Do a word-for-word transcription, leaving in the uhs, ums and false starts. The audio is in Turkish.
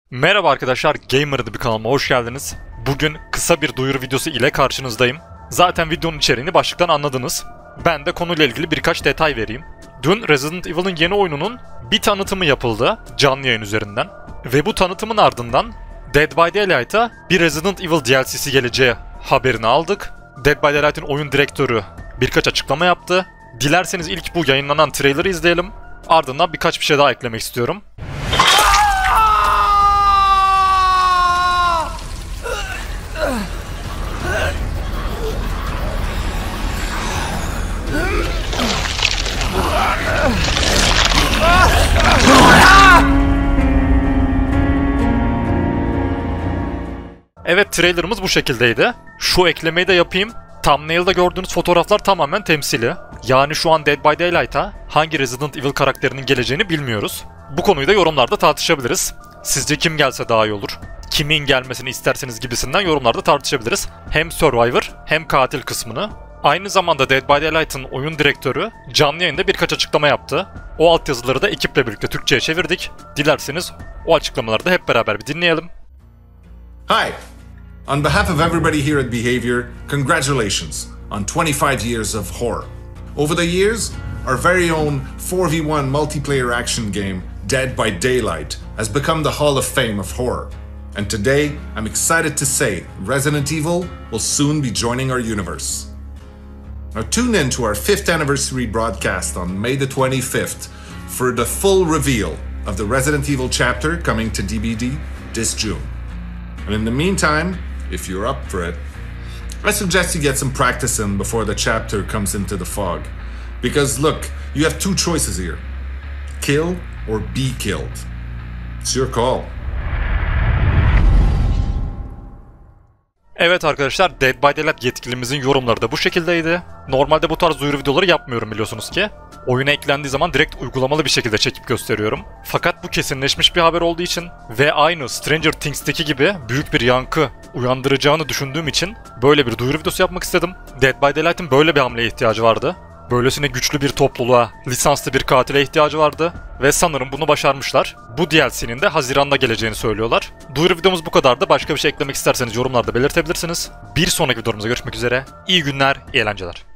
Merhaba arkadaşlar, Gamer'dı bir kanalıma hoş geldiniz. Bugün kısa bir duyuru videosu ile karşınızdayım. Zaten videonun içeriğini başlıktan anladınız. Ben de konuyla ilgili birkaç detay vereyim. Dün Resident Evil'ın yeni oyununun bir tanıtımı yapıldı canlı yayın üzerinden. Ve bu tanıtımın ardından Dead by Daylight'a bir Resident Evil D L C'si geleceği haberini aldık. Dead by Daylight'ın oyun direktörü birkaç açıklama yaptı. Dilerseniz ilk bu yayınlanan trailer'ı izleyelim. Ardından birkaç bir şey daha eklemek istiyorum. Evet, trailerımız bu şekildeydi. Şu eklemeyi de yapayım. Thumbnail'da gördüğünüz fotoğraflar tamamen temsili. Yani şu an Dead by Daylight'a hangi Resident Evil karakterinin geleceğini bilmiyoruz. Bu konuyu da yorumlarda tartışabiliriz. Sizce kim gelse daha iyi olur? Kimin gelmesini isterseniz gibisinden yorumlarda tartışabiliriz. Hem Survivor hem katil kısmını. Aynı zamanda Dead by Daylight'ın oyun direktörü canlı yayında birkaç açıklama yaptı. O altyazıları da ekiple birlikte Türkçe'ye çevirdik. Dilerseniz o açıklamaları da hep beraber bir dinleyelim. Hi! On behalf of everybody here at Behavior, congratulations on twenty-five years of horror. Over the years, our very own four v one multiplayer action game, Dead by Daylight, has become the Hall of Fame of horror. And today, I'm excited to say Resident Evil will soon be joining our universe. Now tune in to our fifth anniversary broadcast on May the twenty-fifth for the full reveal of the Resident Evil chapter coming to D B D this June. And in the meantime, if you're up for it, I suggest you get some practice in before the chapter comes into the fog. Because look, you have two choices here. Kill or be killed. It's your call. Evet arkadaşlar, Dead by Daylight yetkilimizin yorumları da bu şekildeydi. Normalde bu tarz duyuru videoları yapmıyorum biliyorsunuz ki. Oyuna eklendiği zaman direkt uygulamalı bir şekilde çekip gösteriyorum. Fakat bu kesinleşmiş bir haber olduğu için ve aynı Stranger Things'teki gibi büyük bir yankı uyandıracağını düşündüğüm için böyle bir duyuru videosu yapmak istedim. Dead by Daylight'ın böyle bir hamleye ihtiyacı vardı. Böylesine güçlü bir topluluğa, lisanslı bir katile ihtiyacı vardı ve sanırım bunu başarmışlar. Bu D L C'nin de Haziran'da geleceğini söylüyorlar. Duyuru videomuz bu kadardı. Başka bir şey eklemek isterseniz yorumlarda belirtebilirsiniz. Bir sonraki videomuzda görüşmek üzere. İyi günler, iyi eğlenceler.